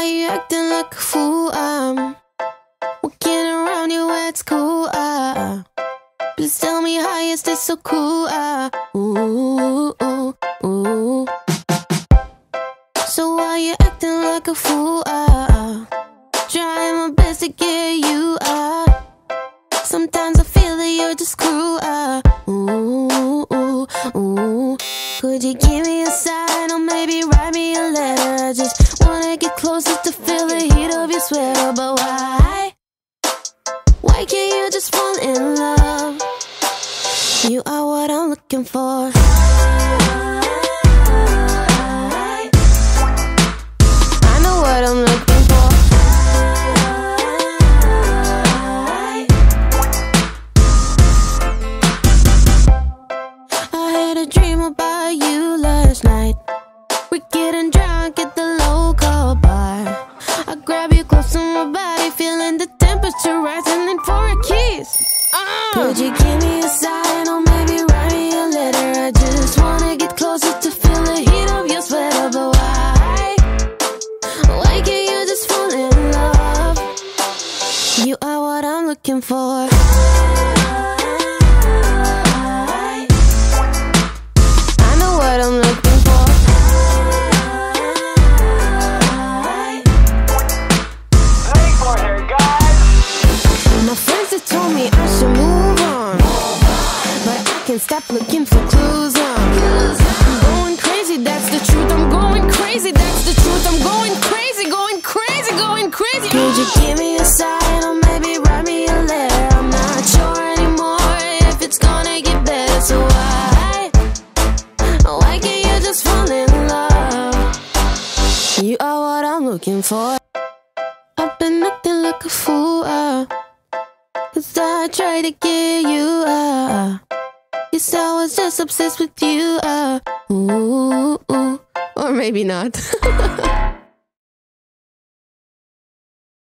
why you acting like a fool? I'm walking around you at school. Please tell me how you stay so cool. Ooh, ooh, ooh. So why you acting like a fool? Trying my best to get you. Sometimes I feel that you're just cruel. Ooh, ooh, ooh. Could you give me a sign or maybe write me a letter? I just wanna get closer to feel the heat of your sweater. But why? Why can't you just fall in love? You are what I'm looking for. I know what I'm looking for. I had a dream about you last night. We're getting drunk at the local bar. I grab you close to my body, feeling the temperature rising, and for a kiss. Could you give me a sign or maybe write me a letter? I just wanna get closer to feel the heat of your sweater. But why? Why can't you just fall in love? You are what I'm looking for. I know what I'm looking for. Wait for her, guys. My friends have told me I should move on, but I can't stop looking for clues. I'm going crazy, that's the truth. I'm going crazy, that's the truth. I'm going crazy, going crazy, going crazy. Could you give me a sign or maybe write me a letter? I'm not sure anymore if it's gonna get better. So why can't you just fall in love? You are what I'm looking for. I've been acting like a fool, 'cause I tried to get you. Guess I was just obsessed with you. Ooh, ooh. Or maybe not.